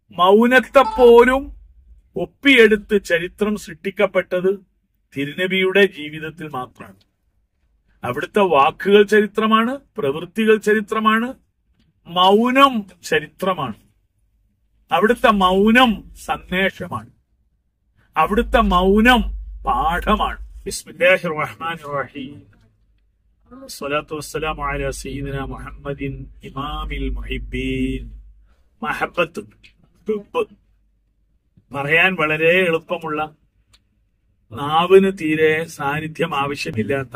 മൗനത്തെപ്പോലും ഒപ്പിയെടുത്ത് ചരിത്രം സൃഷ്ടിക്കപ്പെട്ടത് തിരുനബിയുടെ ജീവിതത്തിൽ മാത്രമാണ്. അവിടുത്തെ വാക്കുകൾ ചരിത്രമാണ്, പ്രവൃത്തികൾ ചരിത്രമാണ്, മൗനം ചരിത്രമാണ്. അവിടുത്തെ മൗനം സന്ദേശമാണ്, അവിടുത്തെ മൗനം പാഠമാണ്. ബിസ്മില്ലാഹിർ റഹ്മാനിർ റഹീം. സ്വലാത്തു വസ്സലാമു അലാ സയ്യിദിനാ മുഹമ്മദിൻ ഇമാമിൽ മുഹിബ്ബീൻ. മഹബ്ബത്ത്, ഹുബ്ബ് പറയാൻ വളരെ എളുപ്പമുള്ള, നാവിന് തീരെ സാന്നിധ്യം ആവശ്യമില്ലാത്ത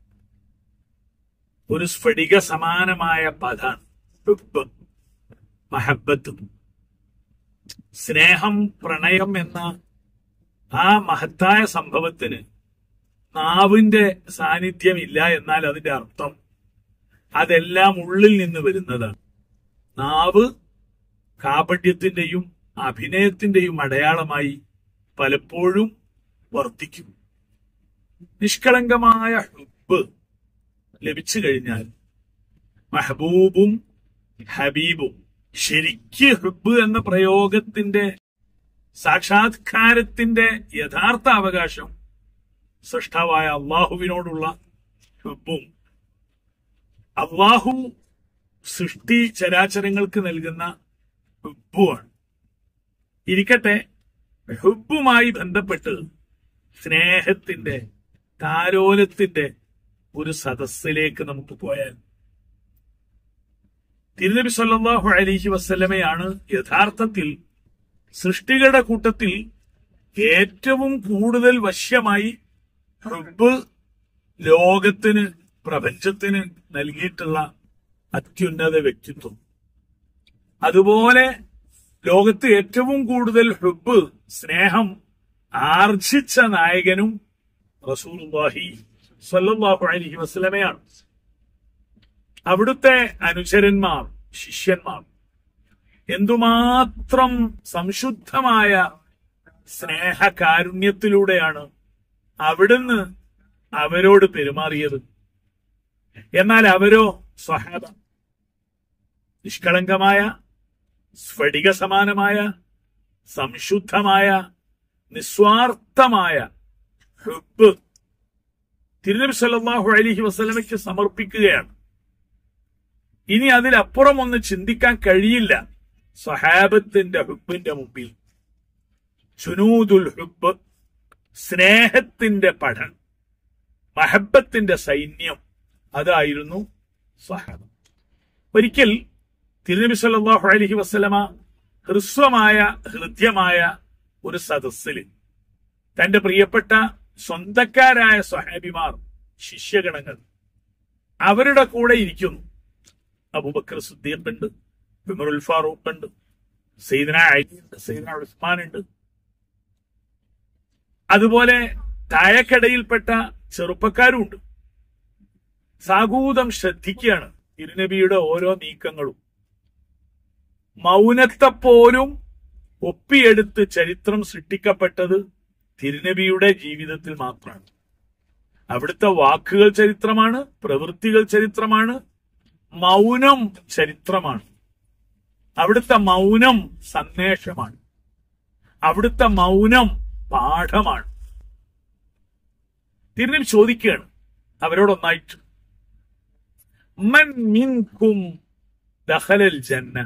ഒരു സ്ഫടിക സമാനമായ പദാണ് ഹുബ്ബ്, മഹബ്ബത്ത്. സ്നേഹം, പ്രണയം എന്ന ആ മഹത്തായ സംഭവത്തിന് നാവിന്റെ സാന്നിധ്യമില്ല. എന്നാൽ അതിന്റെ അർത്ഥം അതെല്ലാം ഉള്ളിൽ നിന്ന് വരുന്നതാണ്. നാവ് കാപട്യത്തിന്റെയും അഭിനയത്തിന്റെയും അടയാളമായി പലപ്പോഴും വർത്തിക്കും. നിഷ്കളങ്കമായ ഹുബ്ബ് ലഭിച്ചു കഴിഞ്ഞാൽ മഹബൂബും ഹബീബും, ശരിക്ക് ഹുബ്ബ് എന്ന പ്രയോഗത്തിന്റെ സാക്ഷാത്കാരത്തിന്റെ യഥാർത്ഥ അവകാശം സൃഷ്ടാവായ അള്ളാഹുവിനോടുള്ള ഹുബ്ബും, അള്ളാഹു സൃഷ്ടി ചരാചരങ്ങൾക്ക് നൽകുന്ന ഹുബ്ബുമാണ്. ഇരിക്കട്ടെ, ഹുബ്ബുമായി ബന്ധപ്പെട്ട് സ്നേഹത്തിന്റെ, താലോലത്തിന്റെ ഒരു സദസ്സിലേക്ക് നമുക്ക് പോയാൽ, തിരുനബി സല്ലല്ലാഹു അലൈഹി വസല്ലമയാണ് യഥാർത്ഥത്തിൽ സൃഷ്ടികളുടെ കൂട്ടത്തിൽ ഏറ്റവും കൂടുതൽ വശ്യമായി ഹുബ്ബ് ലോകത്തിന്, പ്രപഞ്ചത്തിന് നൽകിയിട്ടുള്ള അത്യുന്നത വ്യക്തിത്വം. അതുപോലെ ലോകത്ത് ഏറ്റവും കൂടുതൽ ഹുബ്ബ്, സ്നേഹം ആർജിച്ച നായകനും റസൂലുള്ളാഹി സ്വല്ലല്ലാഹു അലൈഹി വസല്ലമയാണ്. അവിടുത്തെ അനുചരന്മാർ, ശിഷ്യന്മാർ എന്തുമാത്രം സംശുദ്ധമായ സ്നേഹകാരുണ്യത്തിലൂടെയാണ് അവിടുന്ന് അവരോട് പെരുമാറിയത്. എന്നാൽ അവരോ സ്വഹാബ, നിഷ്കളങ്കമായ, സ്ഫടിക സമാനമായ, സംശുദ്ധമായ, നിസ്വാർത്ഥമായ ഹുബ്ബ് തിരുനബി സല്ലല്ലാഹു അലൈഹി വസല്ലമയ്ക്ക് സമർപ്പിക്കുകയാണ്. ഇനി അതിലപ്പുറം ഒന്ന് ചിന്തിക്കാൻ കഴിയില്ല സ്വഹാബത്തിന്റെ ഹുബ്ബിന്റെ മുമ്പിൽ. ജുനൂദുൽ ഹുബ്ബ്, സ്നേഹത്തിന്റെ പഠനം, മഹബ്ബത്തിന്റെ സൈന്യം, അതായിരുന്നു സ്വഹാബ. ഒരിക്കൽ തിരുനബി സല്ലല്ലാഹു അലൈഹി വസല്ലമ ഹൃദ്യമായ ഒരു സദസ്സിൽ തന്റെ പ്രിയപ്പെട്ട സ്വന്തക്കാരായ സ്വഹാബിമാർ, ശിഷ്യഗണങ്ങൾ അവരുടെ കൂടെ ഇരിക്കുന്നു. അബൂബക്കർ സിദ്ദീഖ് ഉണ്ട്, ഉമറുൽ ഫാറൂഖ് ഉണ്ട്, സയ്യിദന അലി ഉണ്ട്, സയ്യിദന ഉസ്മാൻ ഉണ്ട്. അതുപോലെ താഴെക്കടയിൽപ്പെട്ട ചെറുപ്പക്കാരും ഉണ്ട്. സാഗൂതം ശ്രദ്ധിക്കുകയാണ് തിരുനബിയുടെ ഓരോ നീക്കങ്ങളും. മൗനത്തെപ്പോലും ഒപ്പിയെടുത്ത് ചരിത്രം സൃഷ്ടിക്കപ്പെട്ടത് തിരുനബിയുടെ ജീവിതത്തിൽ മാത്രമാണ്. അവിടുത്തെ വാക്കുകൾ ചരിത്രമാണ്, പ്രവൃത്തികൾ ചരിത്രമാണ്, മൗനം ചരിത്രമാണ്. അവിടുത്തെ മൗനം സന്ദേശമാണ്, അവിടുത്തെ മൗനം പാഠമാണ്. തിരുനബി ചോദിക്കുകയാണ് അവരോടൊന്നായിട്ട്, മൻ മിൻകും ദഖലൽ ജന്ന.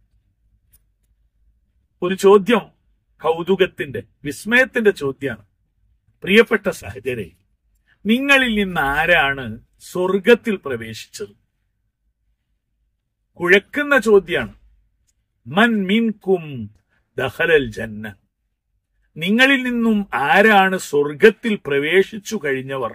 ഒരു ചോദ്യം കൗതുകത്തിന്റെ, വിസ്മയത്തിന്റെ ചോദ്യമാണ്. പ്രിയപ്പെട്ട സഹചരെ, നിങ്ങളിൽ നിന്ന് ആരാണ് സ്വർഗത്തിൽ പ്രവേശിച്ചത്? കുഴക്കുന്ന ചോദ്യമാണ്. മൻ മിൻകും ദഖലൽ ജന്ന. നിങ്ങളിൽ നിന്നും ആരാണ് സ്വർഗത്തിൽ പ്രവേശിച്ചു കഴിഞ്ഞവർ?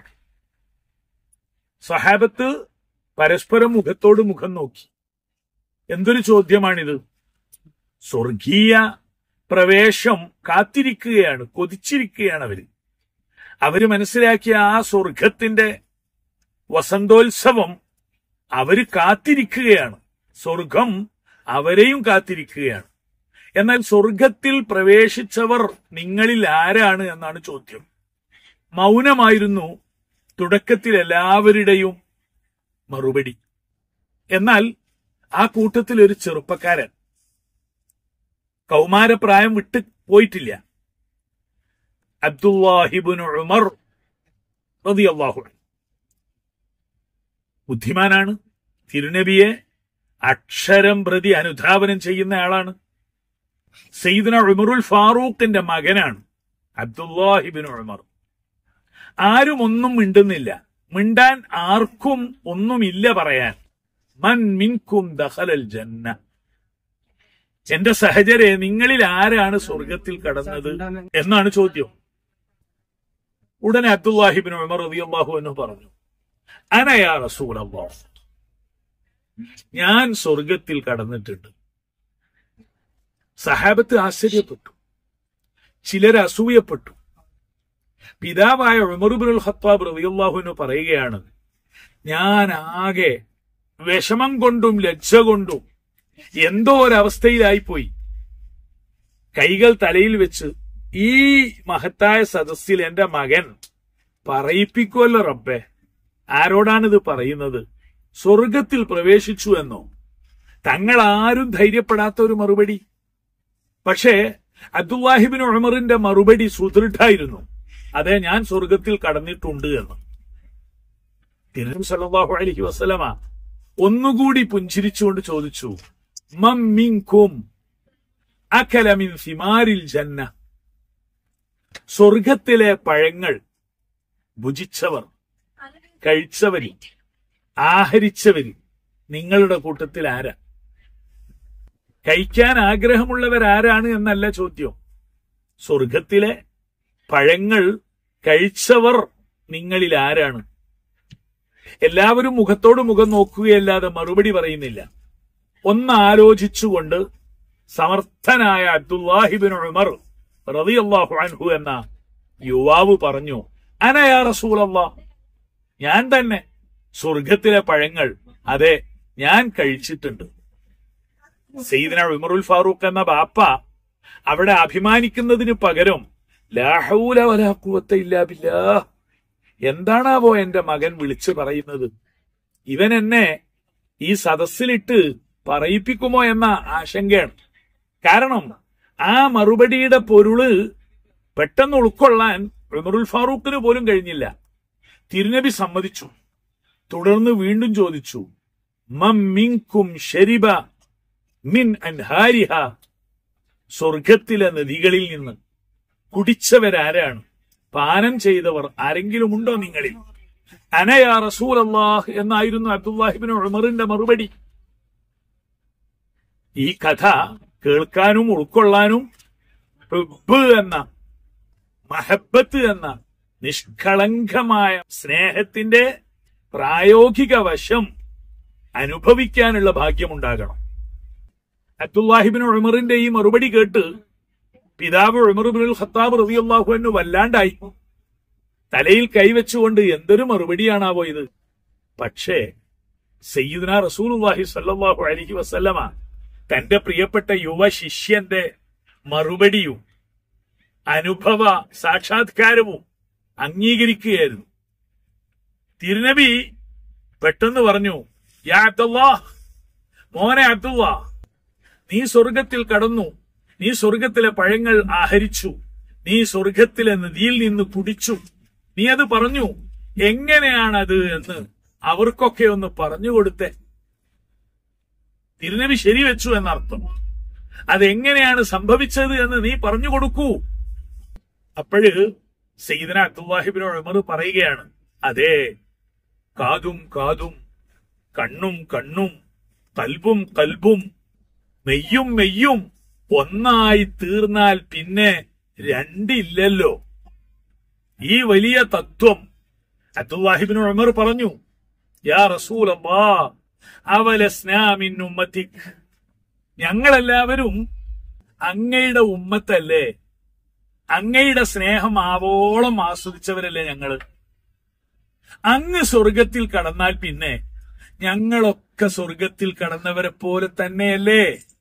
സഹാബത്ത് പരസ്പരം മുഖത്തോട് മുഖം നോക്കി. എന്തൊരു ചോദ്യമാണിത്! സ്വർഗീയ പ്രവേശം കാത്തിരിക്കുകയാണ്, കൊതിച്ചിരിക്കുകയാണ് അവര് മനസ്സിലാക്കിയ ആ സ്വർഗത്തിന്റെ വസന്തോത്സവം അവര് കാത്തിരിക്കുകയാണ്. സ്വർഗം അവരെയും കാത്തിരിക്കുകയാണ്. എന്നാൽ സ്വർഗത്തിൽ പ്രവേശിച്ചവർ നിങ്ങളിൽ ആരാണ് എന്നാണ് ചോദ്യം. മൗനമായിരുന്നു തുടക്കത്തിൽ എല്ലാവരുടെയും മറുപടി. എന്നാൽ ആ കൂട്ടത്തിൽ ഒരു ചെറുപ്പക്കാരൻ, കൗമാരപ്രായം വിട്ട് പോയിട്ടില്ല. അബ്ദുല്ലാഹിബ്നു ഉമർ റളിയല്ലാഹു അൻഹു ബുദ്ധിമാനാണ്. തിരുനബിയെ അക്ഷരം പ്രതി അനുധാവനം ചെയ്യുന്ന ആളാണ്. സയ്യിദുന ഉമറുൽ ഫാറൂഖിന്റെ മകനാണ് അബ്ദുല്ലാഹിബ്നു ഉമർ. ആരും ഒന്നും മിണ്ടുന്നില്ല. മിണ്ടാൻ ആർക്കും ഒന്നുമില്ല പറയാൻ. മൻ മിൻകും ദഖലൽ ജന്ന, എന്റെ സഹചരെ നിങ്ങളിൽ ആരാണ് സ്വർഗത്തിൽ കടന്നത് എന്നാണ് ചോദ്യം. ഉടനെ അബ്ദുല്ലാഹിബ്നു ഉമർ റളിയല്ലാഹു അൻഹു പറഞ്ഞു, അന യാ റസൂലല്ലാഹ്, ഞാൻ സ്വർഗത്തിൽ കടന്നിട്ടുണ്ട്. സഹാബത്ത് ആശ്ചര്യപ്പെട്ടു, ചിലർ അസൂയപ്പെട്ടു. പിതാവായ ഉമർ ഇബ്നുൽ ഖത്താബ് റളിയല്ലാഹു അൻഹു പറയുകയാണ്, ഞാൻ ആകെ വിഷമം കൊണ്ടും ലജ്ജ കൊണ്ടും എന്തോ ഒരവസ്ഥയിലായിപ്പോയി. കൈകൾ തലയിൽ വെച്ച് ഈ മഹത്തായ സദസ്സിൽ എന്റെ മകൻ പറയിപ്പിക്കുമല്ലോ റബ്ബേ, ആരോടാണിത് പറയുന്നത്? സ്വർഗത്തിൽ പ്രവേശിച്ചു എന്നോ? തങ്ങൾ ആരും ധൈര്യപ്പെടാത്ത ഒരു മറുപടി. പക്ഷേ അബ്ദുല്ലാഹിബ്നു ഉമറിന്റെ മറുപടി സുദൃഢായിരുന്നു. അതെ, ഞാൻ സ്വർഗത്തിൽ കടന്നിട്ടുണ്ട് എന്ന്. തിരുനബി സല്ലല്ലാഹു അലൈഹി വസല്ലമ ഒന്നുകൂടി പുഞ്ചിരിച്ചുകൊണ്ട് ചോദിച്ചു, മൻ മിൻകും അകല മിൻ സിമാരിൽ ജന്ന, സ്വർഗത്തിലെ പഴങ്ങൾ ഭുജിച്ചവർ, കഴിച്ചവരിൽ, ആഹരിച്ചവരിൽ നിങ്ങളുടെ കൂട്ടത്തിൽ ആരാ? കഴിക്കാൻ ആഗ്രഹമുള്ളവരാരാണ് എന്നല്ല ചോദ്യം. സ്വർഗത്തിലെ പഴങ്ങൾ കഴിച്ചവർ നിങ്ങളിൽ ആരാണ്? എല്ലാവരും മുഖത്തോട് മുഖം നോക്കുകയല്ലാതെ മറുപടി പറയുന്നില്ല. ഒന്നാലോചിച്ചുകൊണ്ട് സമർത്ഥനായ അബ്ദുല്ലാഹിബ്നു ഉമർ റളിയല്ലാഹു അൻഹു എന്ന യുവാവ് പറഞ്ഞു, അന യാ റസൂലല്ലാഹ്, ഞാൻ തന്നെ സ്വർഗത്തിലെ പഴങ്ങൾ, അതെ, ഞാൻ കഴിച്ചിട്ടുണ്ട്. സയ്യിദുന ഉമറുൽ ഫാറൂഖ് എന്ന ബാപ്പ അവിടെ അഭിമാനിക്കുന്നതിന് പകരം ലാ ഹൗല വലാ ഖുവത ഇല്ലാ ബില്ലാഹ്, എന്താണാവോ എന്റെ മകൻ വിളിച്ചു പറയുന്നത്? ഇവൻ എന്നെ ഈ സദസ്സിലിട്ട് പറയിപ്പിക്കുമോ എന്ന ആശങ്കയാണ്. കാരണം ആ മറുപടിയുടെ പൊരുള് പെട്ടെന്ന് ഉൾക്കൊള്ളാൻ ഉമറുൽ ഫാറൂഖിന് പോലും കഴിഞ്ഞില്ല. തിരുനബി സമ്മതിച്ചു. തുടർന്ന് വീണ്ടും ചോദിച്ചു, മൻ മിൻകും ശരിബ മിൻ അൻഹാരിഹ, സ്വർഗത്തിലെ നദികളിൽ നിന്ന് കുടിച്ചവരാരാണ്? പാനം ചെയ്തവർ ആരെങ്കിലും ഉണ്ടോ നിങ്ങളിൽ? അന യാ റസൂലല്ലാഹ് എന്നായിരുന്നു അബ്ദുല്ലാഹിബ്നു ഉമറിന്റെ മറുപടി. ഈ കഥ കേൾക്കാനും ഉൾക്കൊള്ളാനും ഹുബ്ബ് എന്ന, മഹബത്ത് എന്ന നിഷ്കളങ്കമായ സ്നേഹത്തിന്റെ പ്രായോഗിക വശം അനുഭവിക്കാനുള്ള ഭാഗ്യമുണ്ടാകണം. അബ്ദുല്ലാഹിബ്നു ഉമറിന്റെ ഈ മറുപടി കേട്ട് പിതാവ് ഉമർ ഇബ്നുൽ ഖത്താബ് റളിയല്ലാഹു അൻഹു വല്ലാണ്ടായി. തലയിൽ കൈവച്ചുകൊണ്ട് എന്തൊരു മറുപടിയാണാവോ ഇത്? പക്ഷേ സയ്യിദുനാ റസൂലുള്ളാഹി സ്വല്ലല്ലാഹു അലൈഹി വസല്ലമ തന്റെ പ്രിയപ്പെട്ട യുവ ശിഷ്യന്റെ മറുപടിയും അനുഭവ സാക്ഷാത്കാരവും അംഗീകരിക്കുകയായിരുന്നു. തിരുനബി പെട്ടെന്ന് പറഞ്ഞു, യാ അബ്ദുല്ലാഹ്, മോനെ അബ്ദുല്ലാഹ്, നീ സ്വർഗത്തിൽ കടന്നു, നീ സ്വർഗത്തിലെ പഴങ്ങൾ ആഹരിച്ചു, നീ സ്വർഗത്തിലെ നദിയിൽ നിന്ന് കുടിച്ചു, നീ അത് പറഞ്ഞു. എങ്ങനെയാണത് എന്ന് അവർക്കൊക്കെ ഒന്ന് പറഞ്ഞുകൊടുത്തേ. തിരുനബി ശരിവെച്ചു എന്നർത്ഥം. അതെങ്ങനെയാണ് സംഭവിച്ചത് എന്ന് നീ പറഞ്ഞു കൊടുക്കൂ. അപ്പോഴ് സയ്യിദുനാ അബ്ദുല്ലാഹിബ്നു ഉമർ പറയുകയാണ്, അതെ, കാതും കാതും, കണ്ണും കണ്ണും, കൽബും കൽബും, മെയ്യും മെയ്യും ഒന്നായി തീർന്നാൽ പിന്നെ രണ്ടില്ലല്ലോ. ഈ വലിയ തത്വം അബ്ദുല്ലാഹിബ്നു ഉമർ പറഞ്ഞു, യാ റസൂലല്ലാഹ്, അവലസ്നാ മിൻ ഉമ്മത്തിക്, ഞങ്ങളെല്ലാവരും അങ്ങയുടെ ഉമ്മത്തല്ലേ, അങ്ങയുടെ സ്നേഹം ആവോളം ആസ്വദിച്ചവരല്ലേ ഞങ്ങള്. അങ്ങ് സ്വർഗത്തിൽ കടന്നാൽ പിന്നെ ഞങ്ങളൊക്കെ സ്വർഗത്തിൽ കടന്നവരെ പോലെ തന്നെയല്ലേ.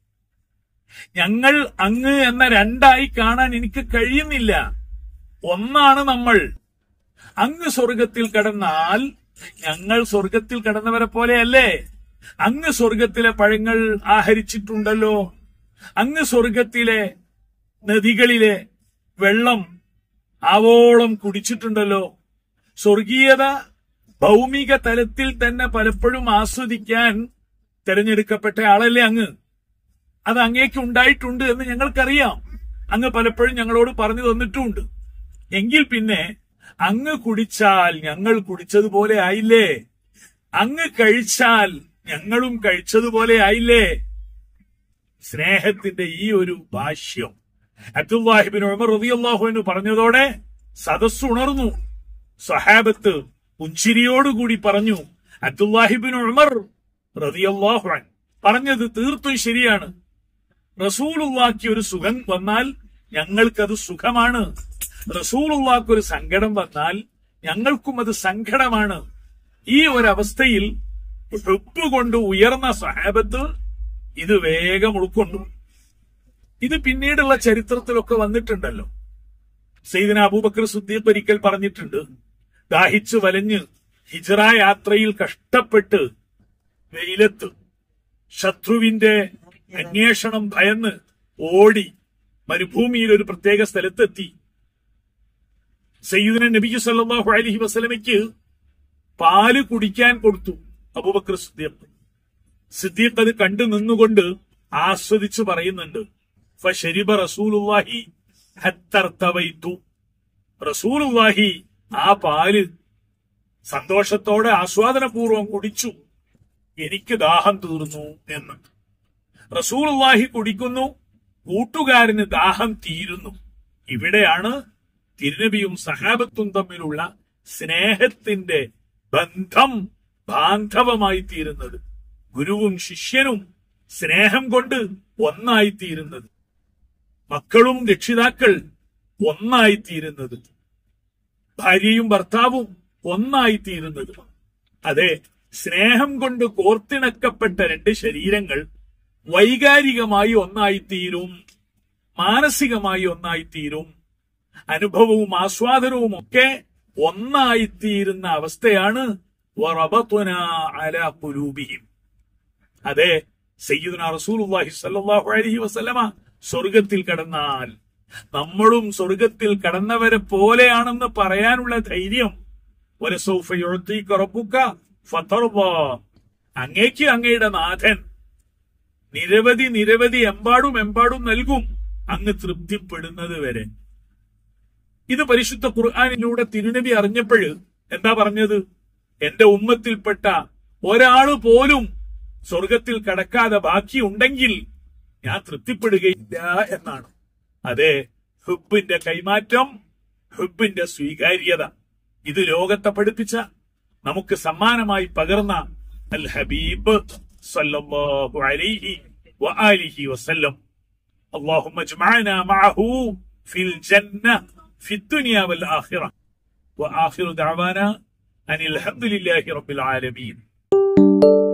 ഞങ്ങൾ അങ്ങ് എന്ന രണ്ടായി കാണാൻ എനിക്ക് കഴിയുന്നില്ല. ഒന്നാണ് നമ്മൾ. അങ്ങ് സ്വർഗത്തിൽ കടന്നാൽ ഞങ്ങൾ സ്വർഗത്തിൽ കടന്നവരെ പോലെയല്ലേ. അങ്ങ് സ്വർഗത്തിലെ പഴങ്ങൾ ആഹരിച്ചിട്ടുണ്ടല്ലോ, അങ്ങ് സ്വർഗത്തിലെ നദികളിലെ വെള്ളം ആവോളം കുടിച്ചിട്ടുണ്ടല്ലോ. സ്വർഗീയത ഭൗമിക തലത്തിൽ തന്നെ പലപ്പോഴും ആസ്വദിക്കാൻ തെരഞ്ഞെടുക്കപ്പെട്ട ആളല്ലേ അങ്ങ്. അത് അങ്ങേക്ക് ഉണ്ടായിട്ടുണ്ട് എന്ന് ഞങ്ങൾക്കറിയാം. അങ്ങ് പലപ്പോഴും ഞങ്ങളോട് പറഞ്ഞു തന്നിട്ടുമുണ്ട്. എങ്കിൽ പിന്നെ അങ്ങ് കുടിച്ചാൽ ഞങ്ങൾ കുടിച്ചതുപോലെ ആയില്ലേ? അങ്ങ് കഴിച്ചാൽ ഞങ്ങളും കഴിച്ചതുപോലെ ആയില്ലേ? സ്നേഹത്തിന്റെ ഈ ഒരു ഭാഷ്യം അബ്ദുല്ലാഹി ഇബ്നു ഉമർ റളിയല്ലാഹു അൻഹു പറഞ്ഞതോടെ സദസ്സ് ഉണർന്നു. സ്വഹാബത്ത് പുഞ്ചിരിയോടുകൂടി പറഞ്ഞു, അബ്ദുല്ലാഹി ഇബ്നു ഉമർ റളിയല്ലാഹു അൻഹു പറഞ്ഞത് തീർത്തും ശരിയാണ്. റസൂലുള്ളാഹിക്ക് ഒരു സുഖം വന്നാൽ ഞങ്ങൾക്കത് സുഖമാണ്. റസൂലുള്ളാഹിക്ക് ഒരു സങ്കടം വന്നാൽ ഞങ്ങൾക്കും അത് സങ്കടമാണ്. ഈ ഒരവസ്ഥയിൽ ഹുബ്ബ് കൊണ്ട് ഉയർന്ന സ്വഹാബത്ത് ഇത് വേഗം ഉൾക്കൊണ്ടു. ഇത് പിന്നീടുള്ള ചരിത്രത്തിലൊക്കെ വന്നിട്ടുണ്ടല്ലോ. സയ്യിദന അബൂബക്കർ സിദ്ദീഖ് ഒരിക്കൽ പറഞ്ഞിട്ടുണ്ട്, ദാഹിച്ചു വലഞ്ഞ് ഹിജ്റ യാത്രയിൽ കഷ്ടപ്പെട്ട് വെയിലത്ത് ശത്രുവിന്റെ അന്വേഷണം ഭയന്ന് ഓടി മരുഭൂമിയിൽ ഒരു പ്രത്യേക സ്ഥലത്തെത്തി. സയ്യിദുന നബി സല്ലല്ലാഹു അലൈഹി വസല്ലമയ്ക്ക് പാല് കുടിക്കാൻ കൊടുത്തു. അബൂബക്കർ സിദ്ദീഖ് അത് കണ്ടു നിന്നുകൊണ്ട് ആസ്വദിച്ചു പറയുന്നുണ്ട്, ഫശരിബ റസൂലുള്ളാഹി ഹത്തർതവൈതു. റസൂലുള്ളാഹി ആ പാല് സന്തോഷത്തോടെ ആസ്വാദനപൂർവ്വം കുടിച്ചു. എനിക്ക് ദാഹം തീർന്നു എന്ന്. റസൂലുള്ളാഹി കുടിക്കുന്നു, കൂട്ടുകാരന് ദാഹം തീരുന്നു. ഇവിടെയാണ് തിരുനബിയും സഹാബത്തും തമ്മിലുള്ള സ്നേഹത്തിന്റെ ബന്ധം ബാന്ധവമായി തീരുന്നത്. ഗുരുവും ശിഷ്യനും സ്നേഹം കൊണ്ട് ഒന്നായിത്തീരുന്നത്. മക്കളും രക്ഷിതാക്കൾ ഒന്നായിത്തീരുന്നത്. ഭാര്യയും ഭർത്താവും ഒന്നായിത്തീരുന്നത്. അതെ, സ്നേഹം കൊണ്ട് കോർത്തിണക്കപ്പെട്ട രണ്ട് ശരീരങ്ങൾ വൈകാരികമായി ഒന്നായിത്തീരും, മാനസികമായി ഒന്നായിത്തീരും, അനുഭവവും ആസ്വാദനവും ഒക്കെ ഒന്നായിത്തീരുന്ന അവസ്ഥയാണ് വറബത്നാ അലാ ഖുലൂബിഹിം. അതെ, സയ്യിദുനാ റസൂലുള്ളാഹി സ്വല്ലല്ലാഹു അലൈഹി വസല്ലമ സ്വർഗത്തിൽ കടന്നാൽ നമ്മളും സ്വർഗത്തിൽ കടന്നവരെ പോലെയാണെന്ന് പറയാനുള്ള ധൈര്യം വലസൗഫ യുഅ്തീക റബ്ബുക ഫതർദാ. അങ്ങേക്ക് അങ്ങയുടെ നാഥൻ നിരവധി എമ്പാടും നൽകും, അങ്ങ് തൃപ്തിപ്പെടുന്നത് വരെ. ഇത് പരിശുദ്ധ ഖുർആനിലൂടെ തിരുനബി അറിഞ്ഞപ്പോൾ എന്താ പറഞ്ഞത്? എന്റെ ഉമ്മത്തിൽപ്പെട്ട ഒരാള് പോലും സ്വർഗത്തിൽ കടക്കാതെ ബാക്കിയുണ്ടെങ്കിൽ ഞാൻ തൃപ്തിപ്പെടുകയില്ല എന്നാണ്. അതെ, ഹുബ്ബിന്റെ കൈമാറ്റം, ഹുബ്ബിന്റെ സ്വീകാര്യത, ഇത് ലോകത്തെ പഠിപ്പിച്ച, നമുക്ക് സമ്മാനമായി പകർന്ന അൽ ഹബീബ് സല്ലല്ലാഹു അലൈഹി വആലിഹി വസല്ലം. اللهم اجمعنا معه في الجنة في الدنيا والآخرة وآخر دعوانا أن الحمد لله رب العالمين.